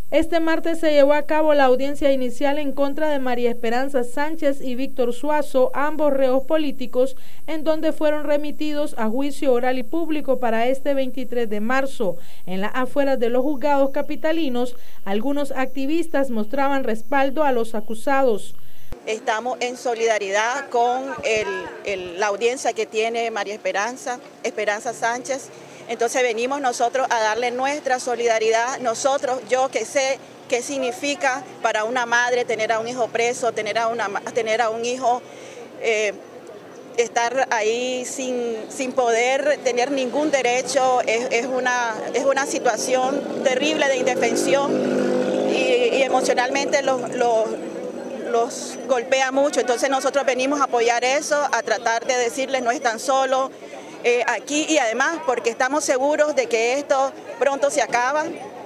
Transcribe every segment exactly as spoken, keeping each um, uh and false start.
Este martes se llevó a cabo la audiencia inicial en contra de María Esperanza Sánchez y Víctor Suazo, ambos reos políticos, en donde fueron remitidos a juicio oral y público para este veintitrés de marzo. En las afueras de los juzgados capitalinos, algunos activistas mostraban respaldo a los acusados. Estamos en solidaridad con el, el, la audiencia que tiene María Esperanza, Esperanza Sánchez. Entonces venimos nosotros a darle nuestra solidaridad, nosotros, yo que sé qué significa para una madre tener a un hijo preso, tener a, una, tener a un hijo, eh, estar ahí sin, sin poder tener ningún derecho, es, es, una, es una situación terrible de indefensión y, y emocionalmente los, los, los golpea mucho. Entonces nosotros venimos a apoyar eso, a tratar de decirles no están solos. Eh, aquí y además porque estamos seguros de que esto pronto se acaba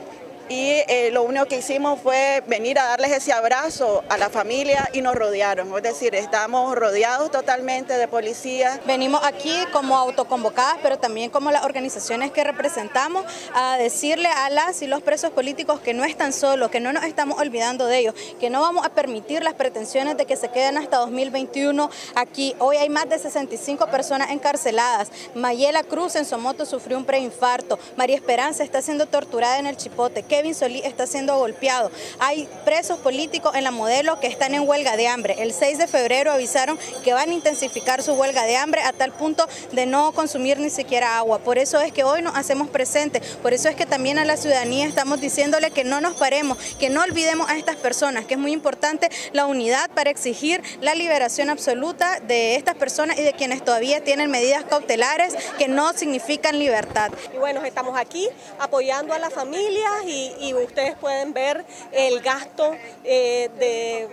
y eh, lo único que hicimos fue venir a darles ese abrazo a la familia y nos rodearon, es decir, estamos rodeados totalmente de policías. Venimos aquí como autoconvocadas, pero también como las organizaciones que representamos, a decirle a las y los presos políticos que no están solos, que no nos estamos olvidando de ellos, que no vamos a permitir las pretensiones de que se queden hasta dos mil veintiuno aquí. Hoy hay más de sesenta y cinco personas encarceladas. Mayela Cruz en Somoto sufrió un preinfarto. María Esperanza está siendo torturada en el Chipote. Kevin Solís está siendo golpeado. Hay presos políticos en la Modelo que están en huelga de hambre. El seis de febrero avisaron que van a intensificar su huelga de hambre a tal punto de no consumir ni siquiera agua. Por eso es que hoy nos hacemos presentes. Por eso es que también a la ciudadanía estamos diciéndole que no nos paremos, que no olvidemos a estas personas, que es muy importante la unidad para exigir la liberación absoluta de estas personas y de quienes todavía tienen medidas cautelares que no significan libertad. Y bueno, estamos aquí apoyando a las familias y Y, y ustedes pueden ver el gasto eh, de,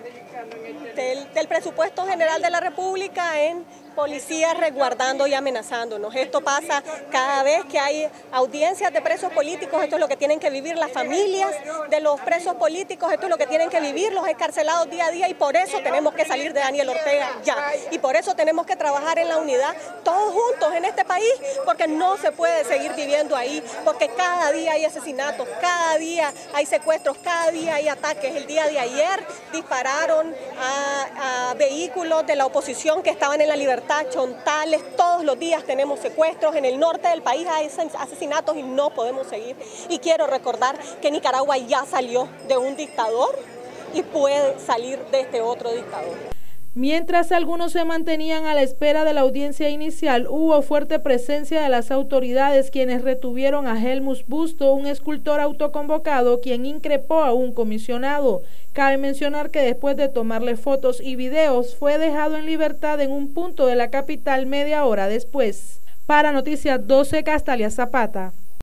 del, del presupuesto general de la República en policías resguardando y amenazándonos. Esto pasa cada vez que hay audiencias de presos políticos, esto es lo que tienen que vivir las familias de los presos políticos, esto es lo que tienen que vivir los encarcelados día a día y por eso tenemos que salir de Daniel Ortega ya. Y por eso tenemos que trabajar en la unidad todos juntos en este país, porque no se puede seguir viviendo ahí, porque cada día hay asesinatos, cada día hay secuestros, cada día hay ataques. El día de ayer dispararon a, a vehículos de la oposición que estaban en la libertad, chontales, todos los días tenemos secuestros, en el norte del país hay asesinatos y no podemos seguir. Y quiero recordar que Nicaragua ya salió de un dictador y puede salir de este otro dictador. Mientras algunos se mantenían a la espera de la audiencia inicial, hubo fuerte presencia de las autoridades quienes retuvieron a Helmus Busto, un escultor autoconvocado, quien increpó a un comisionado. Cabe mencionar que después de tomarle fotos y videos, fue dejado en libertad en un punto de la capital media hora después. Para Noticias doce, Castalia Zapata.